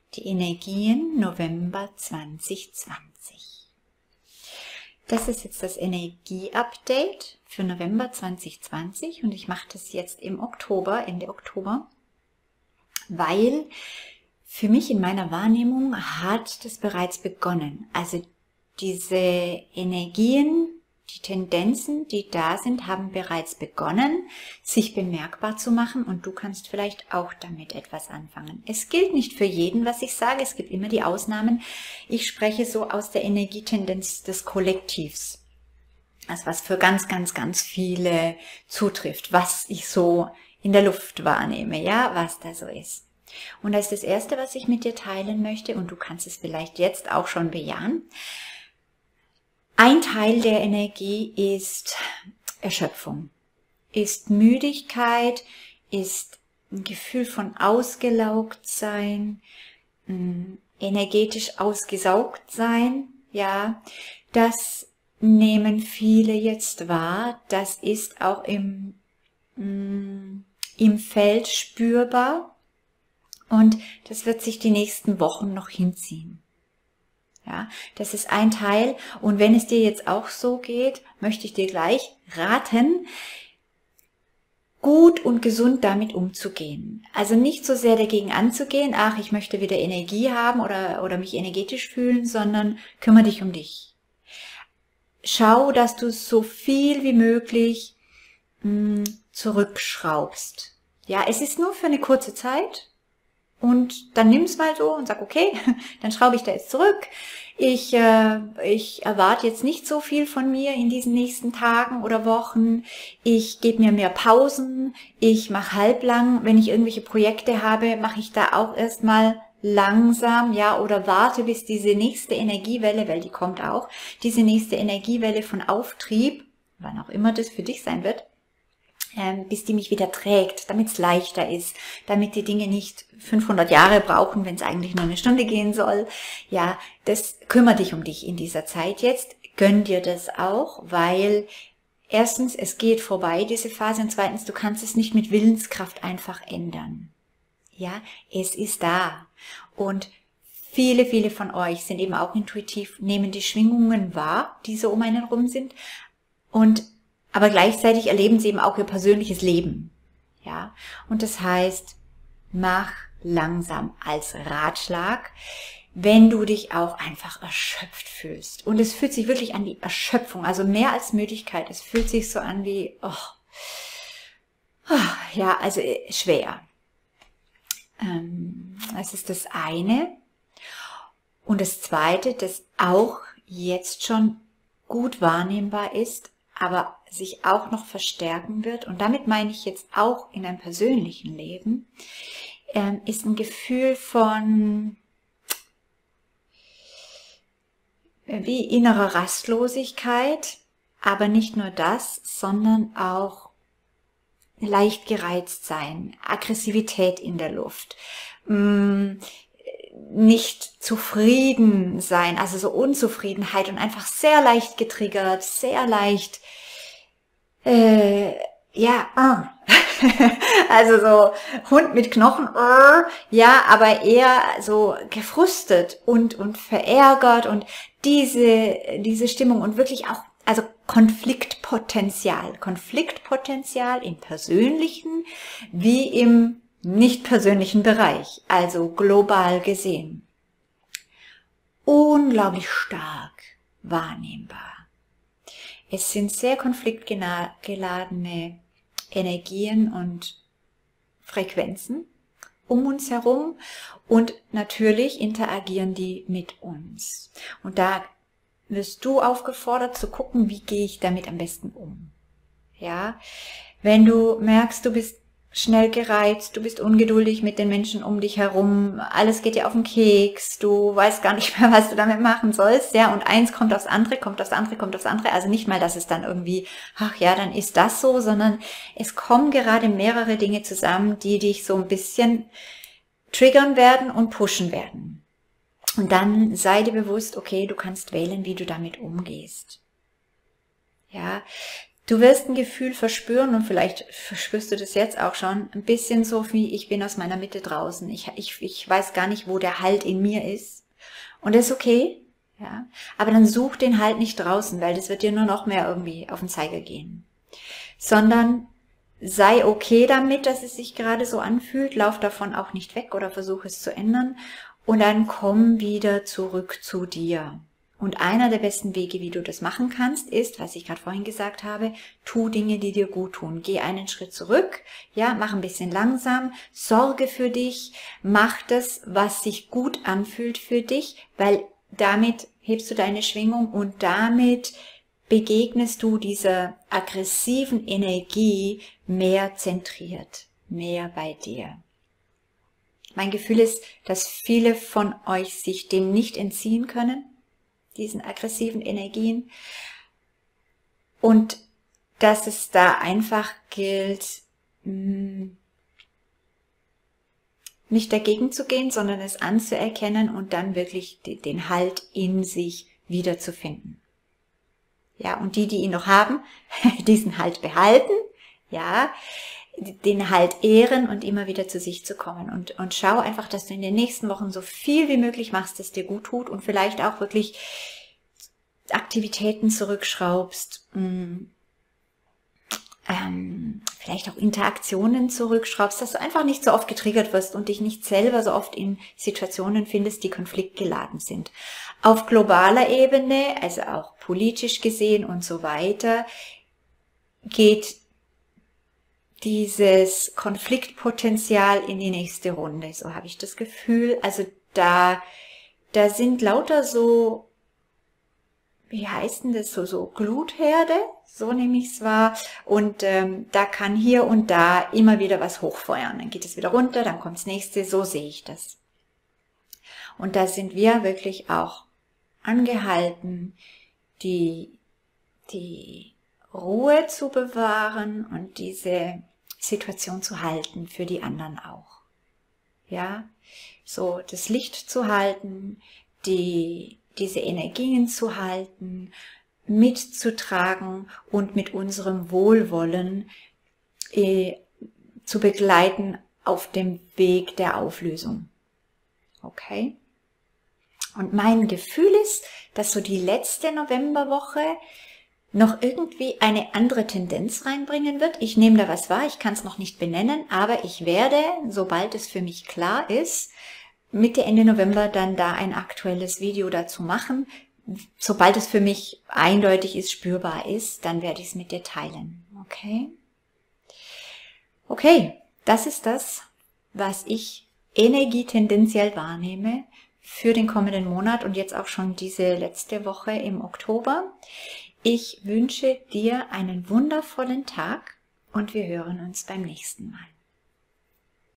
die Energien November 2020. Das ist jetzt das Energie-Update für November 2020 und ich mache das jetzt im Oktober, Ende Oktober, weil für mich in meiner Wahrnehmung hat das bereits begonnen. Also diese Energien, die Tendenzen, die da sind, haben bereits begonnen, sich bemerkbar zu machen und du kannst vielleicht auch damit etwas anfangen. Es gilt nicht für jeden, was ich sage, es gibt immer die Ausnahmen. Ich spreche so aus der Energietendenz des Kollektivs. Also was für ganz, ganz, ganz viele zutrifft, was ich so in der Luft wahrnehme, ja, was da so ist. Und das ist das Erste, was ich mit dir teilen möchte und du kannst es vielleicht jetzt auch schon bejahen. Ein Teil der Energie ist Erschöpfung, ist Müdigkeit, ist ein Gefühl von ausgelaugt sein, energetisch ausgesaugt sein, ja, das nehmen viele jetzt wahr, das ist auch im Feld spürbar und das wird sich die nächsten Wochen noch hinziehen. Ja, das ist ein Teil und wenn es dir jetzt auch so geht, möchte ich dir gleich raten, gut und gesund damit umzugehen. Also nicht so sehr dagegen anzugehen, ach, ich möchte wieder Energie haben oder mich energetisch fühlen, sondern kümmere dich um dich. Schau, dass du so viel wie möglich zurückschraubst. Ja, es ist nur für eine kurze Zeit. Und dann nimm's mal so und sag, okay, dann schraube ich da jetzt zurück. Ich erwarte jetzt nicht so viel von mir in diesen nächsten Tagen oder Wochen. Ich gebe mir mehr Pausen. Ich mache halblang. Wenn ich irgendwelche Projekte habe, mache ich da auch erstmal langsam, ja, oder warte, bis diese nächste Energiewelle, weil die kommt auch, diese nächste Energiewelle von Auftrieb, wann auch immer das für dich sein wird, bis die mich wieder trägt, damit es leichter ist, damit die Dinge nicht 500 Jahre brauchen, wenn es eigentlich nur eine Stunde gehen soll. Ja, das kümmere dich um dich in dieser Zeit jetzt, gönn dir das auch, weil erstens, es geht vorbei, diese Phase, und zweitens, du kannst es nicht mit Willenskraft einfach ändern. Ja, es ist da. Und viele, viele von euch sind eben auch intuitiv, nehmen die Schwingungen wahr, die so um einen rum sind, aber gleichzeitig erleben sie eben auch ihr persönliches Leben. Ja, und das heißt, mach langsam als Ratschlag, wenn du dich auch einfach erschöpft fühlst. Und es fühlt sich wirklich an wie Erschöpfung, also mehr als Müdigkeit. Es fühlt sich so an wie, ja, also schwer. Das ist das eine. Und das zweite, das auch jetzt schon gut wahrnehmbar ist, aber sich auch noch verstärken wird, und damit meine ich jetzt auch in einem persönlichen Leben, ist ein Gefühl von wie innerer Rastlosigkeit, aber nicht nur das, sondern auch leicht gereizt sein, Aggressivität in der Luft, nicht zufrieden sein, also so Unzufriedenheit und einfach sehr leicht getriggert, sehr leicht, also so Hund mit Knochen, ja, aber eher so gefrustet und verärgert und diese Stimmung und wirklich auch, also Konfliktpotenzial im persönlichen wie im nicht persönlichen Bereich, also global gesehen. Unglaublich stark wahrnehmbar. Es sind sehr konfliktgeladene Energien und Frequenzen um uns herum und natürlich interagieren die mit uns. Und da wirst du aufgefordert zu gucken, wie gehe ich damit am besten um. Ja, wenn du merkst, du bist schnell gereizt, du bist ungeduldig mit den Menschen um dich herum, alles geht dir auf den Keks, du weißt gar nicht mehr, was du damit machen sollst, ja, und eins kommt aufs andere, also nicht mal, dass es dann irgendwie, ach ja, dann ist das so, sondern es kommen gerade mehrere Dinge zusammen, die dich so ein bisschen triggern werden und pushen werden. Und dann sei dir bewusst, okay, du kannst wählen, wie du damit umgehst. Ja, Du wirst ein Gefühl verspüren und vielleicht verspürst du das jetzt auch schon, ein bisschen so wie ich bin aus meiner Mitte draußen. Ich weiß gar nicht, wo der Halt in mir ist. Und das ist okay, ja. Aber dann such den Halt nicht draußen, weil das wird dir nur noch mehr irgendwie auf den Zeiger gehen. Sondern sei okay damit, dass es sich gerade so anfühlt, lauf davon auch nicht weg oder versuch es zu ändern und dann komm wieder zurück zu dir. Und einer der besten Wege, wie du das machen kannst, ist, was ich gerade vorhin gesagt habe, tu Dinge, die dir gut tun. Geh einen Schritt zurück, ja, mach ein bisschen langsam, sorge für dich, mach das, was sich gut anfühlt für dich, weil damit hebst du deine Schwingung und damit begegnest du dieser aggressiven Energie mehr zentriert, mehr bei dir. Mein Gefühl ist, dass viele von euch sich dem nicht entziehen können, diesen aggressiven Energien, und dass es da einfach gilt, nicht dagegen zu gehen, sondern es anzuerkennen und dann wirklich den Halt in sich wiederzufinden. Ja, und die ihn noch haben, diesen Halt behalten, ja, den Halt ehren und immer wieder zu sich zu kommen. Und schau einfach, dass du in den nächsten Wochen so viel wie möglich machst, das dir gut tut und vielleicht auch wirklich Aktivitäten zurückschraubst, vielleicht auch Interaktionen zurückschraubst, dass du einfach nicht so oft getriggert wirst und dich nicht selber so oft in Situationen findest, die konfliktgeladen sind. Auf globaler Ebene, also auch politisch gesehen und so weiter, geht dieses Konfliktpotenzial in die nächste Runde, so habe ich das Gefühl. Also da sind lauter so, wie heißt denn das, so Glutherde, so nehme ich es wahr, und da kann hier und da immer wieder was hochfeuern, dann geht es wieder runter, dann kommt das nächste, so sehe ich das. Und da sind wir wirklich auch angehalten, die Ruhe zu bewahren und diese Situation zu halten, für die anderen auch. Ja, so das Licht zu halten, diese Energien zu halten, mitzutragen und mit unserem Wohlwollen zu begleiten auf dem Weg der Auflösung. Okay? Und mein Gefühl ist, dass so die letzte Novemberwoche noch irgendwie eine andere Tendenz reinbringen wird. Ich nehme da was wahr, ich kann es noch nicht benennen, aber ich werde, sobald es für mich klar ist, Mitte, Ende November dann da ein aktuelles Video dazu machen. Sobald es für mich eindeutig ist, spürbar ist, dann werde ich es mit dir teilen. Okay? Okay, das ist das, was ich energietendenziell wahrnehme für den kommenden Monat und jetzt auch schon diese letzte Woche im Oktober. Ich wünsche dir einen wundervollen Tag und wir hören uns beim nächsten Mal.